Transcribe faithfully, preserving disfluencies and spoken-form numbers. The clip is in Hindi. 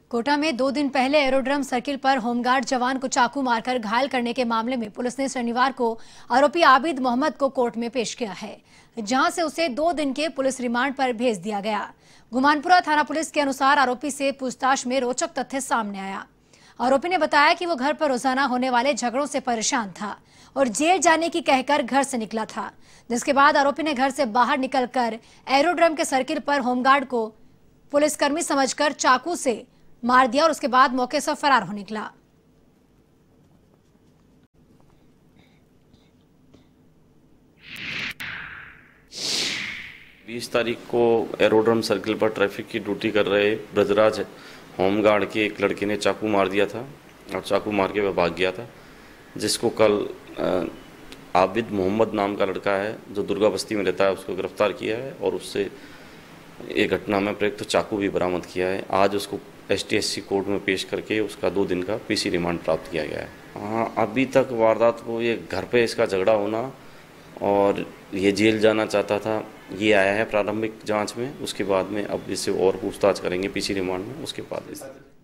कोटा में दो दिन पहले एरोड्रम सर्किल पर होमगार्ड जवान को चाकू मारकर घायल करने के मामले में पुलिस ने शनिवार को आरोपी आबिद मोहम्मद को कोर्ट में पेश किया है, जहां से उसे दो दिन के पुलिस रिमांड पर भेज दिया गया। गुमानपुरा थाना पुलिस के अनुसार आरोपी से पूछताछ में रोचक तथ्य सामने आया। आरोपी ने बताया कि वो घर पर रोजाना होने वाले झगड़ों से परेशान था और जेल जाने की कहकर घर से निकला था, जिसके बाद आरोपी ने घर से बाहर निकलकर एरोड्रम के सर्किल पर होमगार्ड को पुलिसकर्मी समझकर चाकू से मार दिया और उसके बाद मौके से फरार हो निकला। बीस तारीख को एरोड्रम सर्किल पर ट्रैफिक की ड्यूटी कर रहे ब्रजराज होमगार्ड के एक लड़के ने चाकू मार दिया था और चाकू मार के वह भाग गया था, जिसको कल आबिद मोहम्मद नाम का लड़का है जो दुर्गा बस्ती में रहता है, उसको गिरफ्तार किया है और उससे एक घटना में प्रयुक्त तो चाकू भी बरामद किया है। आज उसको S T S C court में पेश करके उसका दो दिन का पी सी रिमांड प्राप्त किया गया है। हाँ, अभी तक वारदात को ये घर पे इसका झगड़ा होना और ये जेल जाना चाहता था, ये आया है प्रारंभिक जांच में। उसके बाद में अब इससे और पूछताछ करेंगे पी सी रिमांड में, उसके बाद इस